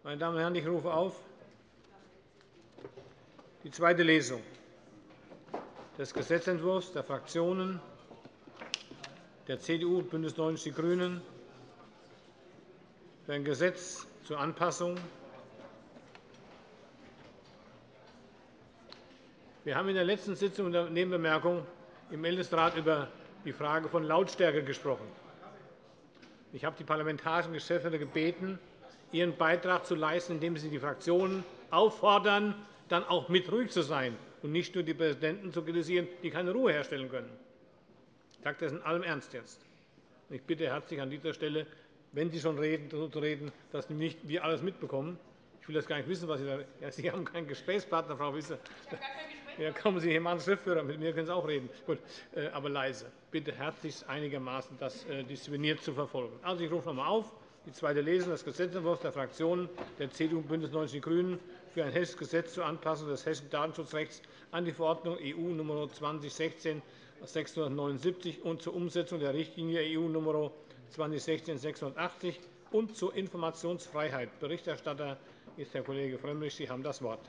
Meine Damen und Herren, ich rufe auf die zweite Lesung des Gesetzentwurfs der Fraktionen der CDU und BÜNDNIS 90 die GRÜNEN für ein Gesetz zur Anpassung. Wir haben in der letzten Sitzung der Nebenbemerkung im Ältestenrat über die Frage von Lautstärke gesprochen. Ich habe die parlamentarischen Geschäftsordner gebeten, ihren Beitrag zu leisten, indem sie die Fraktionen auffordern, dann auch mit ruhig zu sein und nicht nur die Präsidenten zu kritisieren, die keine Ruhe herstellen können. Ich sage das in allem Ernst jetzt. Ich bitte herzlich an dieser Stelle, wenn Sie schon reden, so zu reden, dass nicht wir alles mitbekommen. Ich will das gar nicht wissen, was Sie da. Ja, Sie haben keinen Gesprächspartner, Frau Wisse. Ja, kommen Sie hier mal einen Schriftführer. Mit mir können Sie auch reden. Gut, aber leise. Bitte herzlichst einigermaßen das diszipliniert zu verfolgen. Also, ich rufe noch einmal auf die zweite Lesung des Gesetzentwurfs der Fraktionen der CDU und BÜNDNIS 90 die GRÜNEN für ein hessisches Gesetz zur Anpassung des hessischen Datenschutzrechts an die Verordnung EU Nr. 2016/679 und zur Umsetzung der Richtlinie EU Nr. 2016/680 und zur Informationsfreiheit. Berichterstatter ist Herr Kollege Frömmrich. Sie haben das Wort.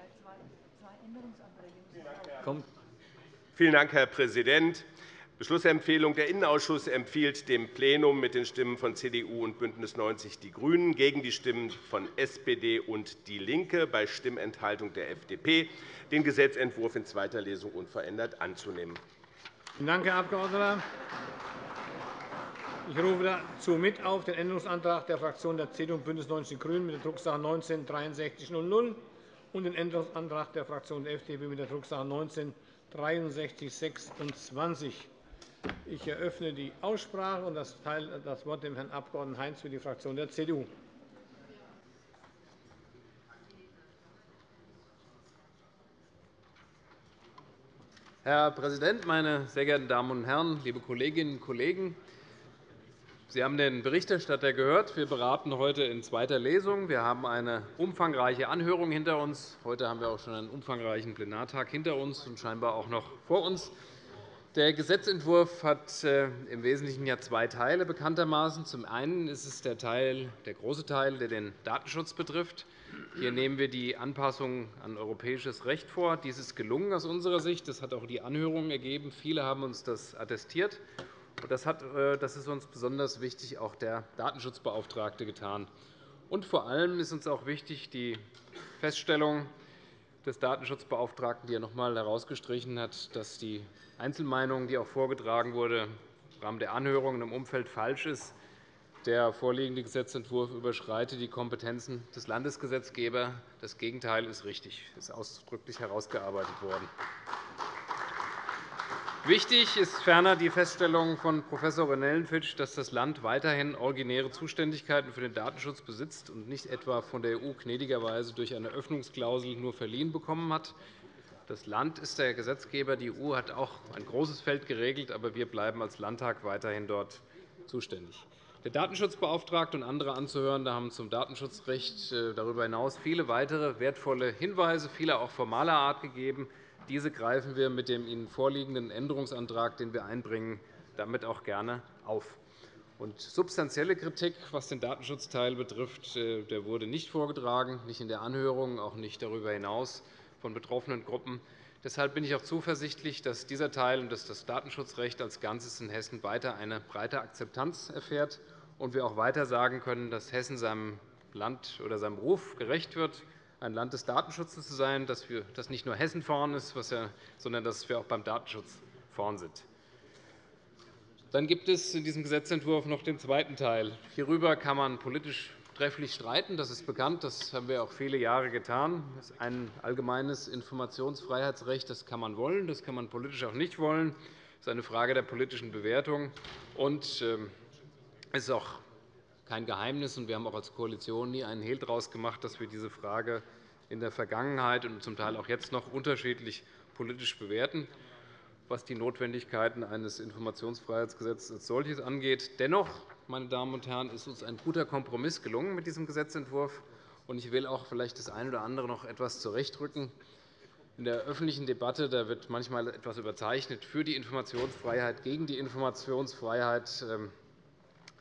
Vielen Dank, Herr Präsident. Beschlussempfehlung. Der Innenausschuss empfiehlt dem Plenum mit den Stimmen von CDU und BÜNDNIS 90 die GRÜNEN gegen die Stimmen von SPD und DIE LINKE bei Stimmenthaltung der FDP, den Gesetzentwurf in zweiter Lesung unverändert anzunehmen. Vielen Dank, Herr Abg. Ich rufe dazu mit auf den Änderungsantrag der Fraktionen der CDU und BÜNDNIS 90 die GRÜNEN mit der Drucksache 19-6300 und den Änderungsantrag der Fraktion der FDP mit der Drucksache 19-6326. Ich eröffne die Aussprache und erteile das Wort dem Herrn Abg. Heinz für die Fraktion der CDU. Herr Präsident, meine sehr geehrten Damen und Herren, liebe Kolleginnen und Kollegen! Sie haben den Berichterstatter gehört. Wir beraten heute in zweiter Lesung. Wir haben eine umfangreiche Anhörung hinter uns. Heute haben wir auch schon einen umfangreichen Plenartag hinter uns und scheinbar auch noch vor uns. Der Gesetzentwurf hat im Wesentlichen zwei Teile bekanntermaßen. Zum einen ist es der große Teil, der den Datenschutz betrifft. Hier nehmen wir die Anpassung an europäisches Recht vor. Dies ist gelungen aus unserer Sicht. Das hat auch die Anhörung ergeben. Viele haben uns das attestiert. Das ist uns besonders wichtig, auch der Datenschutzbeauftragte getan. Und vor allem ist uns auch wichtig die Feststellung des Datenschutzbeauftragten, die er noch einmal herausgestrichen hat, dass die Einzelmeinung, die auch vorgetragen wurde, im Rahmen der Anhörungen im Umfeld falsch ist. Der vorliegende Gesetzentwurf überschreitet die Kompetenzen des Landesgesetzgebers. Das Gegenteil ist richtig. Das ist ausdrücklich herausgearbeitet worden. Wichtig ist ferner die Feststellung von Prof. Ronellenfitsch, dass das Land weiterhin originäre Zuständigkeiten für den Datenschutz besitzt und nicht etwa von der EU gnädigerweise durch eine Öffnungsklausel nur verliehen bekommen hat. Das Land ist der Gesetzgeber. Die EU hat auch ein großes Feld geregelt, aber wir bleiben als Landtag weiterhin dort zuständig. Der Datenschutzbeauftragte und andere Anzuhörende haben zum Datenschutzrecht darüber hinaus viele weitere wertvolle Hinweise, viele auch formaler Art gegeben. Diese greifen wir mit dem Ihnen vorliegenden Änderungsantrag, den wir einbringen, damit auch gerne auf. Und substanzielle Kritik, was den Datenschutzteil betrifft, der wurde nicht vorgetragen, nicht in der Anhörung, auch nicht darüber hinaus von betroffenen Gruppen. Deshalb bin ich auch zuversichtlich, dass dieser Teil und dass das Datenschutzrecht als Ganzes in Hessen weiter eine breite Akzeptanz erfährt und wir auch weiter sagen können, dass Hessen seinem Land oder seinem Ruf gerecht wird, ein Land des Datenschutzes zu sein, dass nicht nur Hessen vorn ist, sondern dass wir auch beim Datenschutz vorn sind. Dann gibt es in diesem Gesetzentwurf noch den zweiten Teil. Hierüber kann man politisch trefflich streiten. Das ist bekannt. Das haben wir auch viele Jahre getan. Das ist ein allgemeines Informationsfreiheitsrecht. Das kann man wollen, das kann man politisch auch nicht wollen. Das ist eine Frage der politischen Bewertung. Und es ist auch kein Geheimnis, und wir haben auch als Koalition nie einen Hehl daraus gemacht, dass wir diese Frage in der Vergangenheit und zum Teil auch jetzt noch unterschiedlich politisch bewerten, was die Notwendigkeiten eines Informationsfreiheitsgesetzes als solches angeht. Dennoch, meine Damen und Herren, ist uns ein guter Kompromiss gelungen mit diesem Gesetzentwurf. Ich will auch vielleicht das eine oder andere noch etwas zurechtrücken. In der öffentlichen Debatte wird manchmal etwas überzeichnet für die Informationsfreiheit, gegen die Informationsfreiheit.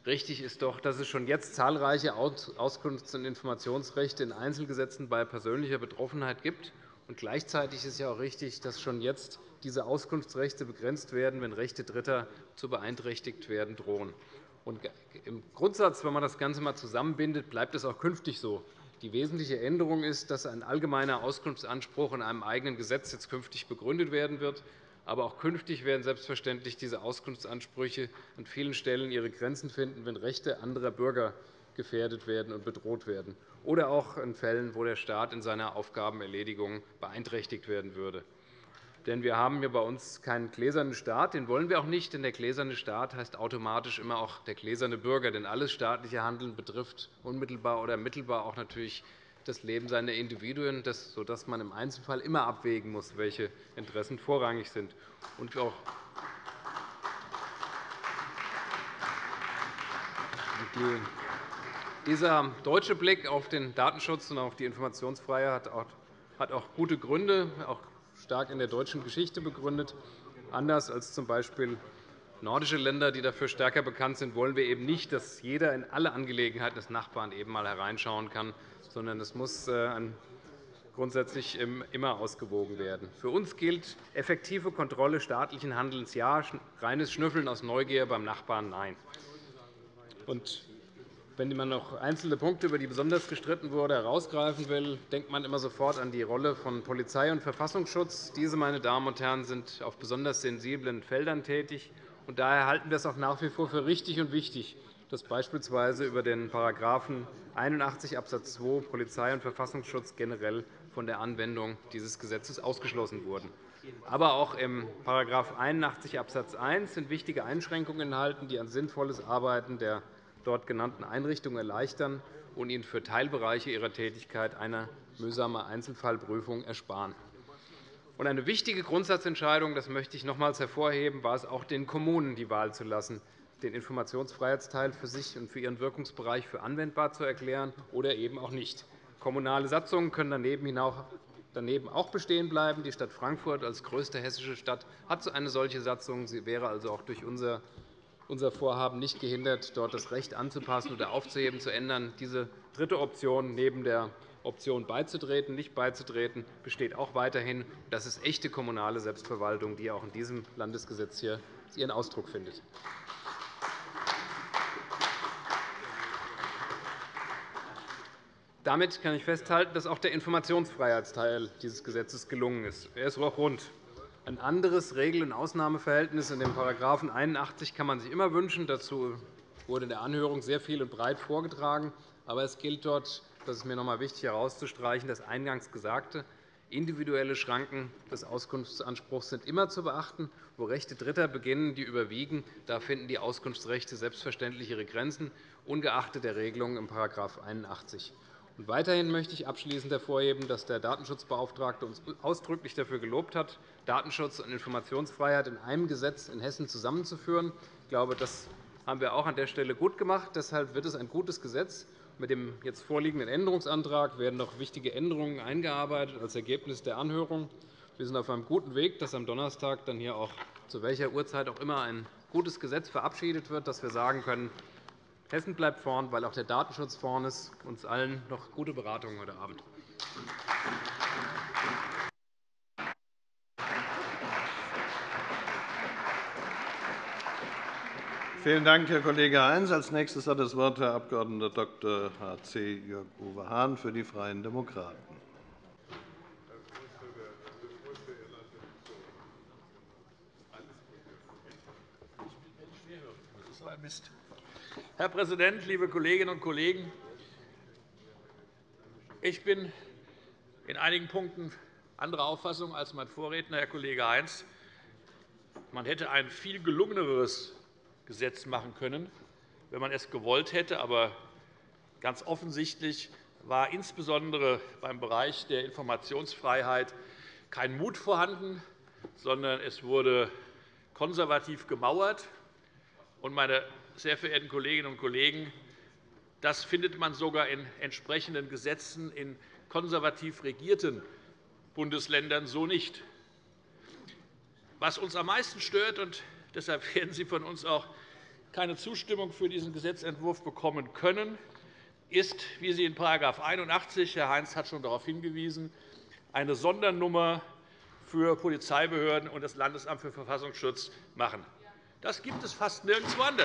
Richtig ist doch, dass es schon jetzt zahlreiche Auskunfts- und Informationsrechte in Einzelgesetzen bei persönlicher Betroffenheit gibt. Und gleichzeitig ist ja auch richtig, dass schon jetzt diese Auskunftsrechte begrenzt werden, wenn Rechte Dritter zu beeinträchtigt werden drohen. Und im Grundsatz, wenn man das Ganze einmal zusammenbindet, bleibt es auch künftig so. Die wesentliche Änderung ist, dass ein allgemeiner Auskunftsanspruch in einem eigenen Gesetz jetzt künftig begründet werden wird. Aber auch künftig werden selbstverständlich diese Auskunftsansprüche an vielen Stellen ihre Grenzen finden, wenn Rechte anderer Bürger gefährdet werden und bedroht werden, oder auch in Fällen, wo der Staat in seiner Aufgabenerledigung beeinträchtigt werden würde. Denn wir haben hier bei uns keinen gläsernen Staat. Den wollen wir auch nicht, denn der gläserne Staat heißt automatisch immer auch der gläserne Bürger. Denn alles staatliche Handeln betrifft unmittelbar oder mittelbar auch natürlich das Leben seiner Individuen, sodass man im Einzelfall immer abwägen muss, welche Interessen vorrangig sind. Und auch dieser deutsche Blick auf den Datenschutz und auf die Informationsfreiheit hat auch gute Gründe, auch stark in der deutschen Geschichte begründet. Anders als z.B. nordische Länder, die dafür stärker bekannt sind, wollen wir eben nicht, dass jeder in alle Angelegenheiten des Nachbarn eben einmal hereinschauen kann, sondern es muss grundsätzlich immer ausgewogen werden. Für uns gilt effektive Kontrolle staatlichen Handelns ja, reines Schnüffeln aus Neugier beim Nachbarn nein. Und wenn man noch einzelne Punkte, über die besonders gestritten wurde, herausgreifen will, denkt man immer sofort an die Rolle von Polizei und Verfassungsschutz. Diese, meine Damen und Herren, sind auf besonders sensiblen Feldern tätig. Und daher halten wir es auch nach wie vor für richtig und wichtig, dass beispielsweise über den § 81 Abs. 2 Polizei und Verfassungsschutz generell von der Anwendung dieses Gesetzes ausgeschlossen wurden. Aber auch im § 81 Abs. 1 sind wichtige Einschränkungen enthalten, die ein sinnvolles Arbeiten der dort genannten Einrichtungen erleichtern und ihnen für Teilbereiche ihrer Tätigkeit eine mühsame Einzelfallprüfung ersparen. Und eine wichtige Grundsatzentscheidung, das möchte ich nochmals hervorheben, war es auch den Kommunen die Wahl zu lassen, den Informationsfreiheitsteil für sich und für ihren Wirkungsbereich für anwendbar zu erklären oder eben auch nicht. Kommunale Satzungen können daneben auch bestehen bleiben. Die Stadt Frankfurt als größte hessische Stadt hat eine solche Satzung. Sie wäre also auch durch unser Vorhaben nicht gehindert, dort das Recht anzupassen oder aufzuheben, zu ändern. Diese dritte Option neben der Option beizutreten, nicht beizutreten, besteht auch weiterhin. Das ist echte kommunale Selbstverwaltung, die auch in diesem Landesgesetz hier ihren Ausdruck findet. Damit kann ich festhalten, dass auch der Informationsfreiheitsteil dieses Gesetzes gelungen ist. Er ist auch rund. Ein anderes Regel- und Ausnahmeverhältnis in dem § 81 kann man sich immer wünschen. Dazu wurde in der Anhörung sehr viel und breit vorgetragen. Aber es gilt dort, das ist mir noch einmal wichtig herauszustreichen, das eingangs Gesagte. Individuelle Schranken des Auskunftsanspruchs sind immer zu beachten. Wo Rechte Dritter beginnen, die überwiegen, da finden die Auskunftsrechte selbstverständlich ihre Grenzen, ungeachtet der Regelungen im § 81. Und weiterhin möchte ich abschließend hervorheben, dass der Datenschutzbeauftragte uns ausdrücklich dafür gelobt hat, Datenschutz und Informationsfreiheit in einem Gesetz in Hessen zusammenzuführen. Ich glaube, das haben wir auch an der Stelle gut gemacht. Deshalb wird es ein gutes Gesetz. Mit dem jetzt vorliegenden Änderungsantrag werden noch wichtige Änderungen eingearbeitet als Ergebnis der Anhörung. Wir sind auf einem guten Weg, dass am Donnerstag dann hier auch zu welcher Uhrzeit auch immer ein gutes Gesetz verabschiedet wird, dass wir sagen können, Hessen bleibt vorn, weil auch der Datenschutz vorn ist. Uns allen noch gute Beratungen heute Abend. Vielen Dank, Herr Kollege Heinz. Als nächstes hat das Wort Herr Abg. Dr. H.C. Jörg-Uwe Hahn für die Freien Demokraten. Herr Präsident, liebe Kolleginnen und Kollegen! Ich bin in einigen Punkten anderer Auffassung als mein Vorredner, Herr Kollege Heinz. Man hätte ein viel gelungeneres Gesetz machen können, wenn man es gewollt hätte. Aber ganz offensichtlich war insbesondere beim Bereich der Informationsfreiheit kein Mut vorhanden, sondern es wurde konservativ gemauert. Meine sehr verehrten Kolleginnen und Kollegen, das findet man sogar in entsprechenden Gesetzen in konservativ regierten Bundesländern so nicht. Was uns am meisten stört, und deshalb werden Sie von uns auch keine Zustimmung für diesen Gesetzentwurf bekommen können, ist, wie Sie in § 81, Herr Heinz hat schon darauf hingewiesen, eine Sondernummer für Polizeibehörden und das Landesamt für Verfassungsschutz machen. Das gibt es fast nirgendwo anders.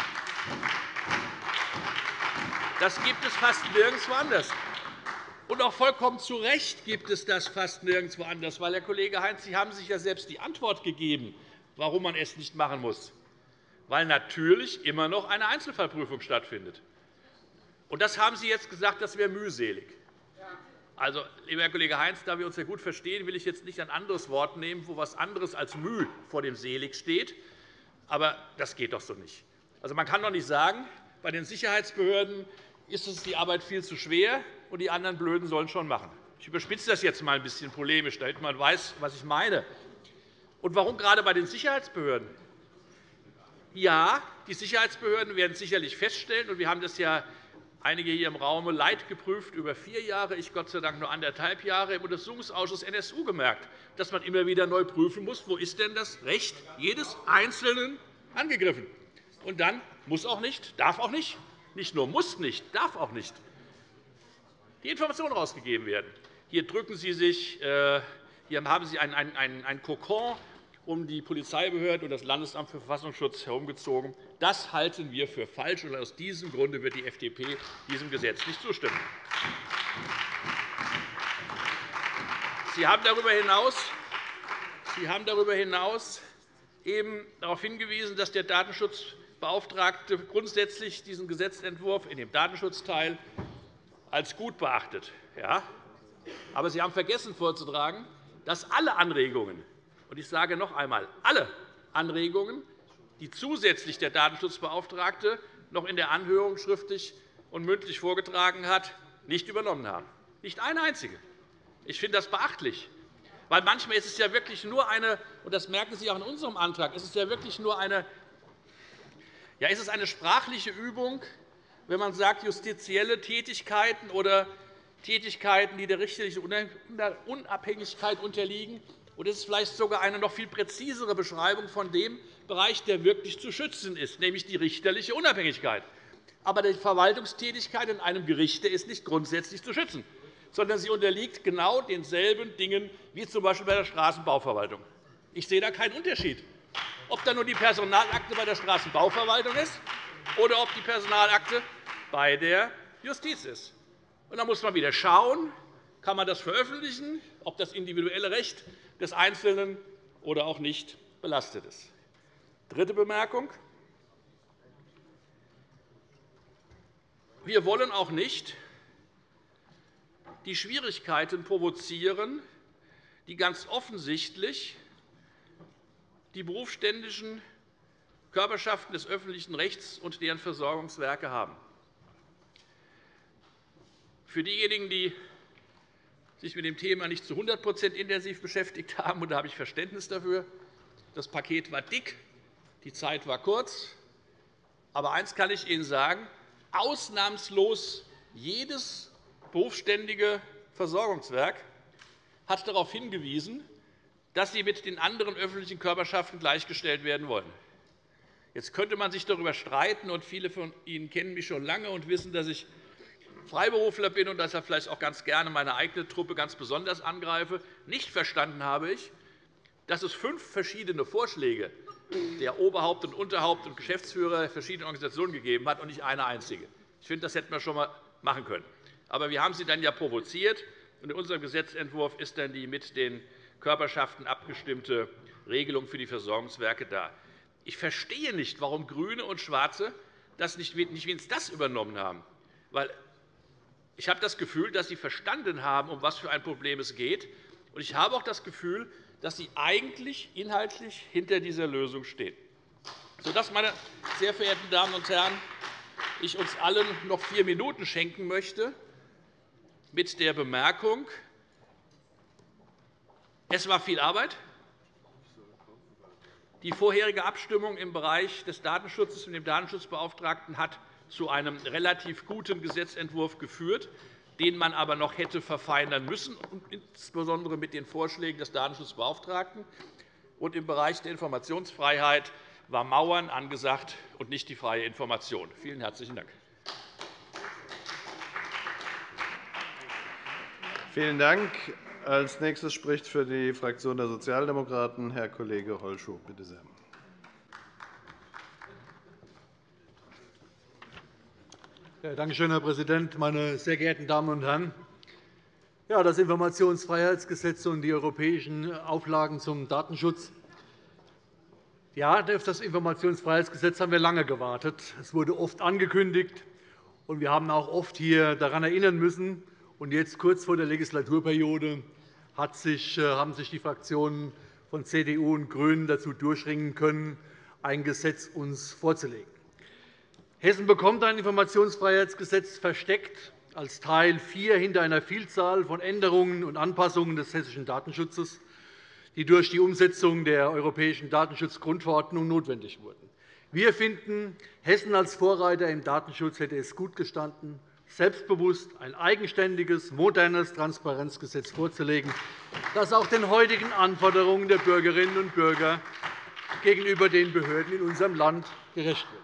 Das gibt es fast nirgendwo anders. Und auch vollkommen zu Recht gibt es das fast nirgendwo anders, weil, Herr Kollege Heinz, Sie haben sich ja selbst die Antwort gegeben, warum man es nicht machen muss. Weil natürlich immer noch eine Einzelfallprüfung stattfindet. Und das haben Sie jetzt gesagt, das wäre mühselig. Also, lieber Herr Kollege Heinz, da wir uns sehr gut verstehen, will ich jetzt nicht ein anderes Wort nehmen, wo etwas anderes als Müh vor dem selig steht. Aber das geht doch so nicht. Also, man kann doch nicht sagen, bei den Sicherheitsbehörden ist es die Arbeit viel zu schwer, und die anderen Blöden sollen schon machen. Ich überspitze das jetzt einmal ein bisschen polemisch, damit man weiß, was ich meine. Und warum gerade bei den Sicherheitsbehörden? Ja, die Sicherheitsbehörden werden sicherlich feststellen, und wir haben das ja einige hier im Raum leid geprüft über 4 Jahre, ich Gott sei Dank nur 1,5 Jahre im Untersuchungsausschuss NSU gemerkt, dass man immer wieder neu prüfen muss, wo ist denn das Recht jedes Einzelnen angegriffen. Und dann muss auch nicht, darf auch nicht, nicht nur muss nicht, darf auch nicht, die Informationen herausgegeben werden. Hier drücken Sie sich, hier haben Sie einen Kokon um die Polizeibehörden und das Landesamt für Verfassungsschutz herumgezogen. Das halten wir für falsch, und aus diesem Grunde wird die FDP diesem Gesetz nicht zustimmen. Sie haben darüber hinaus eben darauf hingewiesen, dass der Datenschutzbeauftragte grundsätzlich diesen Gesetzentwurf in dem Datenschutzteil als gut beachtet. Ja, aber Sie haben vergessen vorzutragen, dass alle Anregungen, und ich sage noch einmal, alle Anregungen, die zusätzlich der Datenschutzbeauftragte noch in der Anhörung schriftlich und mündlich vorgetragen hat, nicht übernommen haben. Nicht eine einzige. Ich finde das beachtlich. Weil manchmal ist es ja wirklich nur eine, und das merken Sie auch in unserem Antrag, ist es ja wirklich nur eine, ist es eine sprachliche Übung, wenn man sagt, justizielle Tätigkeiten oder Tätigkeiten, die der richterlichen Unabhängigkeit unterliegen. Und es ist vielleicht sogar eine noch viel präzisere Beschreibung von dem Bereich, der wirklich zu schützen ist, nämlich die richterliche Unabhängigkeit. Aber die Verwaltungstätigkeit in einem Gericht ist nicht grundsätzlich zu schützen, sondern sie unterliegt genau denselben Dingen wie z. B. bei der Straßenbauverwaltung. Ich sehe da keinen Unterschied, ob da nur die Personalakte bei der Straßenbauverwaltung ist oder ob die Personalakte bei der Justiz ist. Und da muss man wieder schauen, kann man das veröffentlichen, ob das individuelle Recht des Einzelnen oder auch nicht belastet ist. Dritte Bemerkung. Wir wollen auch nicht die Schwierigkeiten provozieren, die ganz offensichtlich die berufsständischen Körperschaften des öffentlichen Rechts und deren Versorgungswerke haben. Für diejenigen, die sich mit dem Thema nicht zu 100% intensiv beschäftigt haben, und da habe ich Verständnis dafür, das Paket war dick, die Zeit war kurz. Aber eines kann ich Ihnen sagen, ausnahmslos jedes berufsständige Versorgungswerk hat darauf hingewiesen, dass sie mit den anderen öffentlichen Körperschaften gleichgestellt werden wollen. Jetzt könnte man sich darüber streiten, und viele von Ihnen kennen mich schon lange und wissen, dass ich Freiberufler bin und deshalb vielleicht auch ganz gerne meine eigene Truppe ganz besonders angreife. Nicht verstanden habe ich, dass es 5 verschiedene Vorschläge der Oberhaupt- und Unterhaupt- und Geschäftsführer verschiedener Organisationen gegeben hat und nicht eine einzige. Ich finde, das hätten wir schon einmal machen können. Aber wir haben sie dann ja provoziert, und in unserem Gesetzentwurf ist dann die mit den Körperschaften abgestimmte Regelung für die Versorgungswerke da. Ich verstehe nicht, warum GRÜNE und Schwarze das nicht wenigstens das übernommen haben. Weil ich habe das Gefühl, dass Sie verstanden haben, um was für ein Problem es geht. Und ich habe auch das Gefühl, dass Sie eigentlich inhaltlich hinter dieser Lösung stehen. Sodass, meine sehr verehrten Damen und Herren, ich uns allen noch 4 Minuten schenken möchte mit der Bemerkung, es war viel Arbeit. Die vorherige Abstimmung im Bereich des Datenschutzes mit dem Datenschutzbeauftragten hat zu einem relativ guten Gesetzentwurf geführt, den man aber noch hätte verfeinern müssen, insbesondere mit den Vorschlägen des Datenschutzbeauftragten. Und im Bereich der Informationsfreiheit war Mauern angesagt und nicht die freie Information. Vielen herzlichen Dank. Vielen Dank. Als Nächstes spricht für die Fraktion der Sozialdemokraten Herr Kollege Holschow. Bitte sehr. Ja, danke schön, Herr Präsident, meine sehr geehrten Damen und Herren! Ja, das Informationsfreiheitsgesetz und die europäischen Auflagen zum Datenschutz. Ja, auf das Informationsfreiheitsgesetz haben wir lange gewartet. Es wurde oft angekündigt, und wir haben auch oft hier daran erinnern müssen. Und jetzt, kurz vor der Legislaturperiode, haben sich die Fraktionen von CDU und GRÜNEN dazu durchringen können, ein Gesetz uns vorzulegen. Hessen bekommt ein Informationsfreiheitsgesetz versteckt als Teil 4 hinter einer Vielzahl von Änderungen und Anpassungen des hessischen Datenschutzes, die durch die Umsetzung der Europäischen Datenschutzgrundverordnung notwendig wurden. Wir finden, Hessen als Vorreiter im Datenschutz hätte es gut gestanden, selbstbewusst ein eigenständiges, modernes Transparenzgesetz vorzulegen, das auch den heutigen Anforderungen der Bürgerinnen und Bürger gegenüber den Behörden in unserem Land gerecht wird.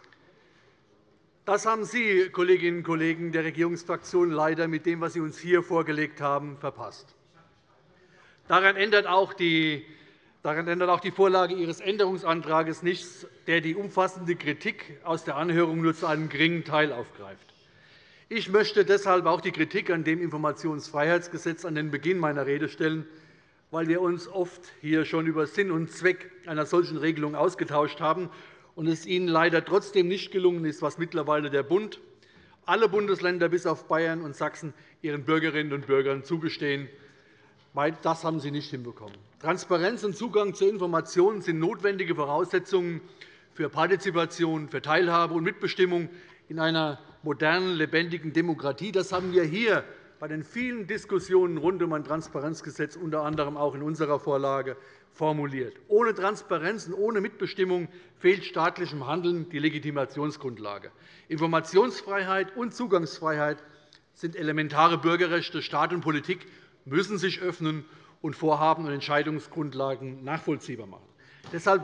Das haben Sie, Kolleginnen und Kollegen der Regierungsfraktionen, leider mit dem, was Sie uns hier vorgelegt haben, verpasst. Daran ändert auch die Vorlage Ihres Änderungsantrags nichts, der die umfassende Kritik aus der Anhörung nur zu einem geringen Teil aufgreift. Ich möchte deshalb auch die Kritik an dem Informationsfreiheitsgesetz an den Beginn meiner Rede stellen, weil wir uns oft hier schon über Sinn und Zweck einer solchen Regelung ausgetauscht haben und es Ihnen leider trotzdem nicht gelungen ist, was mittlerweile der Bund, alle Bundesländer bis auf Bayern und Sachsen ihren Bürgerinnen und Bürgern zugestehen. Das haben Sie nicht hinbekommen. Transparenz und Zugang zu Informationen sind notwendige Voraussetzungen für Partizipation, für Teilhabe und Mitbestimmung in einer modernen, lebendigen Demokratie. Das haben wir hier bei den vielen Diskussionen rund um ein Transparenzgesetz, unter anderem auch in unserer Vorlage, formuliert. Ohne Transparenz und ohne Mitbestimmung fehlt staatlichem Handeln die Legitimationsgrundlage. Informationsfreiheit und Zugangsfreiheit sind elementare Bürgerrechte. Staat und Politik müssen sich öffnen und Vorhaben und Entscheidungsgrundlagen nachvollziehbar machen. Deshalb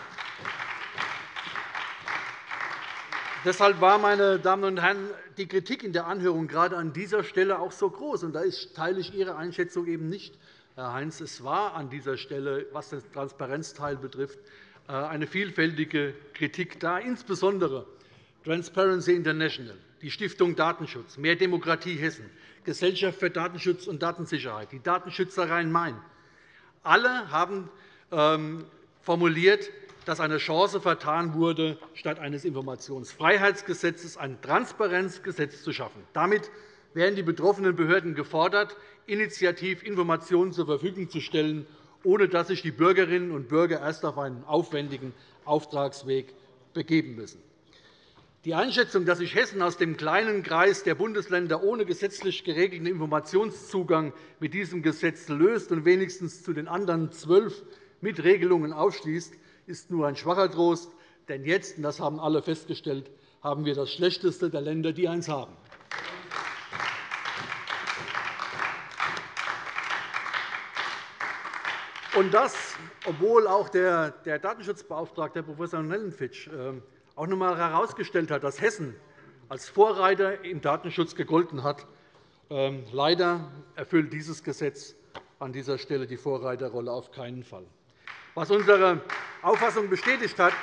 war, meine Damen und Herren, die Kritik in der Anhörung gerade an dieser Stelle auch so groß. Und da teile ich Ihre Einschätzung eben nicht, Herr Heinz. Es war an dieser Stelle, was den Transparenzteil betrifft, eine vielfältige Kritik da, insbesondere Transparency International, die Stiftung Datenschutz, Mehr Demokratie Hessen, Gesellschaft für Datenschutz und Datensicherheit, die Datenschützer Rhein-Main. Alle haben formuliert, dass eine Chance vertan wurde, statt eines Informationsfreiheitsgesetzes ein Transparenzgesetz zu schaffen. Damit wären die betroffenen Behörden gefordert, initiativ Informationen zur Verfügung zu stellen, ohne dass sich die Bürgerinnen und Bürger erst auf einen aufwendigen Auftragsweg begeben müssen. Die Einschätzung, dass sich Hessen aus dem kleinen Kreis der Bundesländer ohne gesetzlich geregelten Informationszugang mit diesem Gesetz löst und wenigstens zu den anderen 12 mit Regelungen ausschließt, ist nur ein schwacher Trost. Denn jetzt, und das haben alle festgestellt, haben wir das Schlechteste der Länder, die eins haben. Und das, obwohl auch der Datenschutzbeauftragte, Herr Prof. Nellenfitsch, auch noch einmal herausgestellt hat, dass Hessen als Vorreiter im Datenschutz gegolten hat. Leider erfüllt dieses Gesetz an dieser Stelle die Vorreiterrolle auf keinen Fall. Was unsere Auffassung bestätigt hat,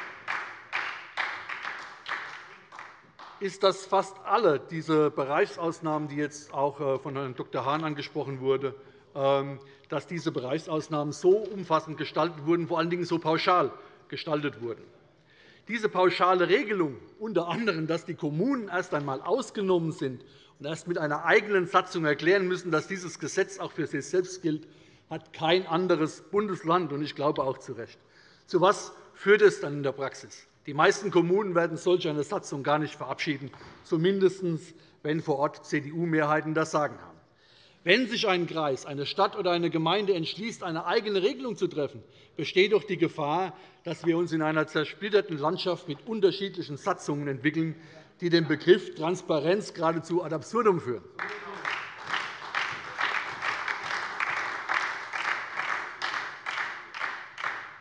ist, dass fast alle diese Bereichsausnahmen, die jetzt auch von Herrn Dr. Hahn angesprochen wurde, dass diese Bereichsausnahmen so umfassend gestaltet wurden, vor allen Dingen so pauschal gestaltet wurden. Diese pauschale Regelung, unter anderem, dass die Kommunen erst einmal ausgenommen sind und erst mit einer eigenen Satzung erklären müssen, dass dieses Gesetz auch für sie selbst gilt, hat kein anderes Bundesland, und ich glaube auch zu Recht. Zu was führt es dann in der Praxis? Die meisten Kommunen werden solch eine Satzung gar nicht verabschieden, zumindest wenn vor Ort CDU-Mehrheiten das Sagen haben. Wenn sich ein Kreis, eine Stadt oder eine Gemeinde entschließt, eine eigene Regelung zu treffen, besteht doch die Gefahr, dass wir uns in einer zersplitterten Landschaft mit unterschiedlichen Satzungen entwickeln, die den Begriff Transparenz geradezu ad absurdum führen.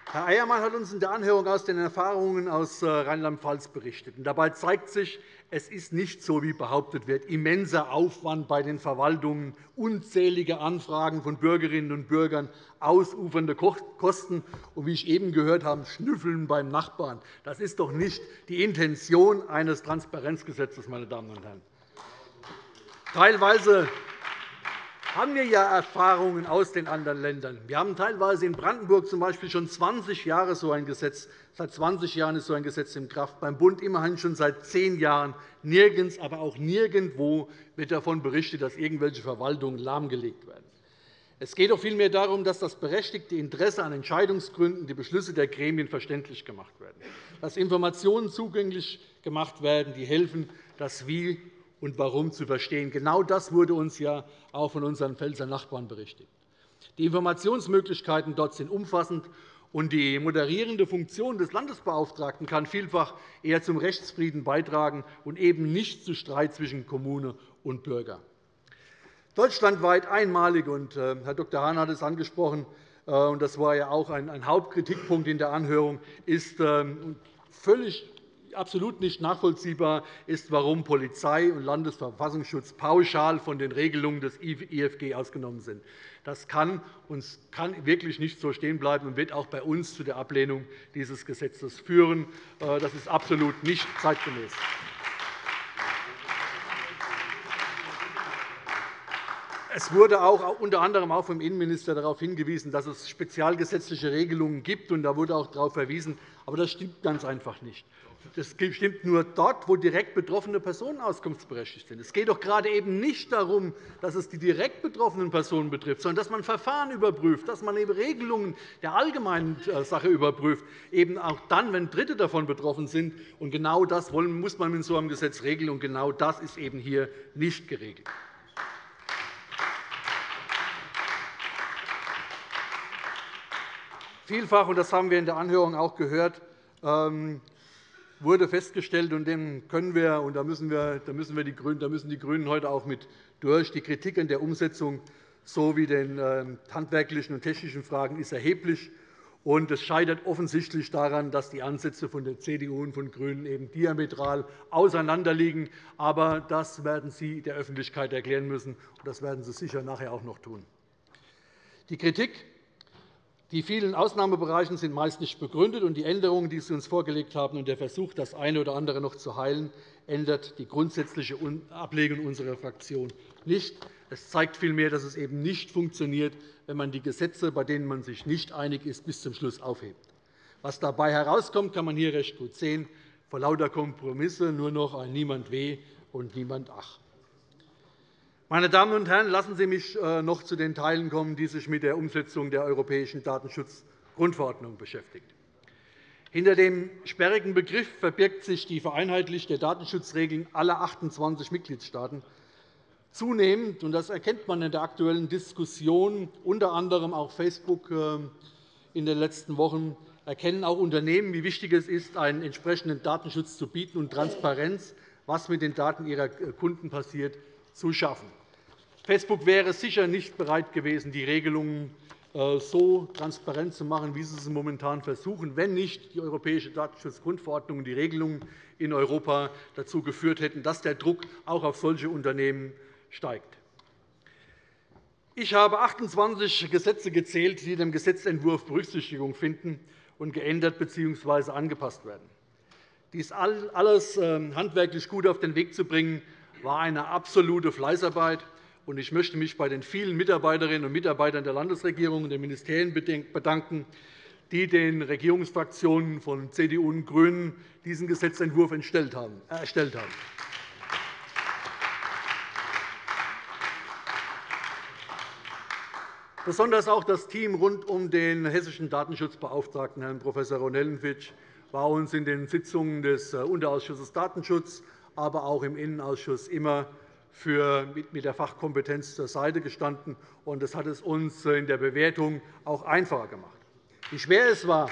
Herr Eiermann hat uns in der Anhörung aus den Erfahrungen aus Rheinland-Pfalz berichtet. Dabei zeigt sich, es ist nicht so, wie behauptet wird, immenser Aufwand bei den Verwaltungen, unzählige Anfragen von Bürgerinnen und Bürgern, ausufernde Kosten und, wie ich eben gehört habe, Schnüffeln beim Nachbarn. Das ist doch nicht die Intention eines Transparenzgesetzes, meine Damen und Herren. Teilweise haben wir ja Erfahrungen aus den anderen Ländern. Wir haben teilweise in Brandenburg z.B. schon 20 Jahre so ein Gesetz. Seit 20 Jahren ist so ein Gesetz in Kraft, beim Bund immerhin schon seit 10 Jahren. Nirgends, aber auch nirgendwo wird davon berichtet, dass irgendwelche Verwaltungen lahmgelegt werden. Es geht doch vielmehr darum, dass das berechtigte Interesse an Entscheidungsgründen, die Beschlüsse der Gremien verständlich gemacht werden, dass Informationen zugänglich gemacht werden, die helfen, das Wie und Warum zu verstehen. Genau das wurde uns ja auch von unseren Pfälzer Nachbarn berichtet. Die Informationsmöglichkeiten dort sind umfassend, und die moderierende Funktion des Landesbeauftragten kann vielfach eher zum Rechtsfrieden beitragen und eben nicht zu Streit zwischen Kommune und Bürger. Deutschlandweit einmalig, und Herr Dr. Hahn hat es angesprochen, und das war ja auch ein Hauptkritikpunkt in der Anhörung, ist völlig absolut nicht nachvollziehbar ist, warum Polizei und Landesverfassungsschutz pauschal von den Regelungen des IFG ausgenommen sind. Das kann wirklich nicht so stehen bleiben und wird auch bei uns zu der Ablehnung dieses Gesetzes führen. Das ist absolut nicht zeitgemäß. Es wurde auch unter anderem auch vom Innenminister darauf hingewiesen, dass es spezialgesetzliche Regelungen gibt, und da wurde auch darauf verwiesen. Aber das stimmt ganz einfach nicht. Das stimmt nur dort, wo direkt betroffene Personen auskunftsberechtigt sind. Es geht doch gerade eben nicht darum, dass es die direkt betroffenen Personen betrifft, sondern dass man Verfahren überprüft, dass man eben Regelungen der allgemeinen Sache überprüft, eben auch dann, wenn Dritte davon betroffen sind. Und genau das muss man in so einem Gesetz regeln, und genau das ist eben hier nicht geregelt. Vielfach, und das haben wir in der Anhörung auch gehört, wurde festgestellt, und dem können wir, und da müssen die GRÜNEN heute auch mit durch, die Kritik an der Umsetzung sowie den handwerklichen und technischen Fragen ist erheblich. Und es scheitert offensichtlich daran, dass die Ansätze von der CDU und von den GRÜNEN eben diametral auseinanderliegen. Aber das werden Sie der Öffentlichkeit erklären müssen, und das werden Sie sicher nachher auch noch tun. Die Kritik, die vielen Ausnahmebereichen sind meist nicht begründet, und die Änderungen, die Sie uns vorgelegt haben, und der Versuch, das eine oder andere noch zu heilen, ändert die grundsätzliche Ablehnung unserer Fraktion nicht. Es zeigt vielmehr, dass es eben nicht funktioniert, wenn man die Gesetze, bei denen man sich nicht einig ist, bis zum Schluss aufhebt. Was dabei herauskommt, kann man hier recht gut sehen. Vor lauter Kompromisse nur noch ein Niemand weh und Niemand ach. Meine Damen und Herren, lassen Sie mich noch zu den Teilen kommen, die sich mit der Umsetzung der Europäischen Datenschutzgrundverordnung beschäftigen. Hinter dem sperrigen Begriff verbirgt sich die vereinheitlichte Datenschutzregeln aller 28 Mitgliedstaaten. Zunehmend, und das erkennt man in der aktuellen Diskussion, unter anderem auch Facebook in den letzten Wochen, erkennen auch Unternehmen, wie wichtig es ist, einen entsprechenden Datenschutz zu bieten und Transparenz, was mit den Daten ihrer Kunden passiert, zu schaffen. Facebook wäre sicher nicht bereit gewesen, die Regelungen so transparent zu machen, wie sie es momentan versuchen, wenn nicht die Europäische Datenschutzgrundverordnung und die Regelungen in Europa dazu geführt hätten, dass der Druck auch auf solche Unternehmen steigt. Ich habe 28 Gesetze gezählt, die in dem Gesetzentwurf Berücksichtigung finden und geändert bzw. angepasst werden. Dies alles handwerklich gut auf den Weg zu bringen, war eine absolute Fleißarbeit. Ich möchte mich bei den vielen Mitarbeiterinnen und Mitarbeitern der Landesregierung und der Ministerien bedanken, die den Regierungsfraktionen von CDU und GRÜNEN diesen Gesetzentwurf erstellt haben. Besonders auch das Team rund um den hessischen Datenschutzbeauftragten, Herrn Prof. Ronellenfitsch, war uns in den Sitzungen des Unterausschusses Datenschutz, aber auch im Innenausschuss immer mit der Fachkompetenz zur Seite gestanden. Das hat es uns in der Bewertung auch einfacher gemacht. Wie schwer es war,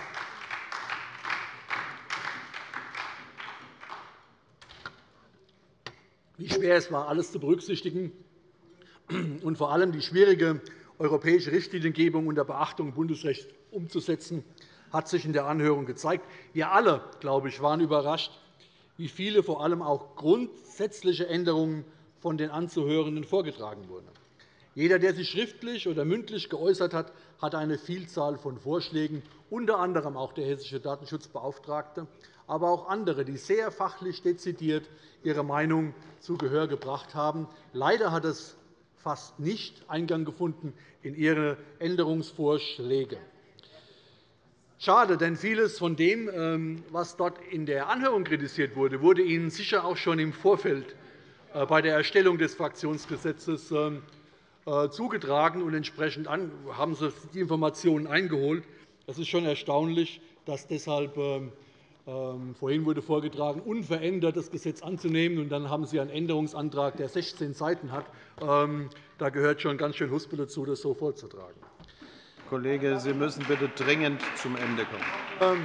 alles zu berücksichtigen, und vor allem die schwierige europäische Richtliniengebung unter Beachtung Bundesrechts umzusetzen, hat sich in der Anhörung gezeigt. Wir alle, glaube ich, waren überrascht, wie viele vor allem auch grundsätzliche Änderungen von den Anzuhörenden vorgetragen wurden. Jeder, der sich schriftlich oder mündlich geäußert hat, hat eine Vielzahl von Vorschlägen, unter anderem auch der hessische Datenschutzbeauftragte, aber auch andere, die sehr fachlich dezidiert ihre Meinung zu Gehör gebracht haben. Leider hat es fast nicht Eingang gefunden in Ihre Änderungsvorschläge. Schade, denn vieles von dem, was dort in der Anhörung kritisiert wurde, wurde Ihnen sicher auch schon im Vorfeld bei der Erstellung des Fraktionsgesetzes zugetragen, und entsprechend haben Sie die Informationen eingeholt. Es ist schon erstaunlich, dass deshalb vorhin wurde vorgetragen, unverändert das Gesetz anzunehmen, und dann haben Sie einen Änderungsantrag, der 16 Seiten hat. Da gehört schon ganz schön Huspe dazu, das so vorzutragen. Kollege, Sie müssen bitte dringend zum Ende kommen.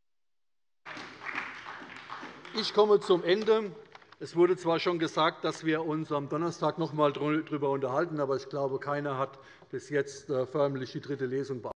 Ich komme zum Ende. Es wurde zwar schon gesagt, dass wir uns am Donnerstag noch einmal darüber unterhalten, aber ich glaube, keiner hat bis jetzt förmlich die dritte Lesung beantragt.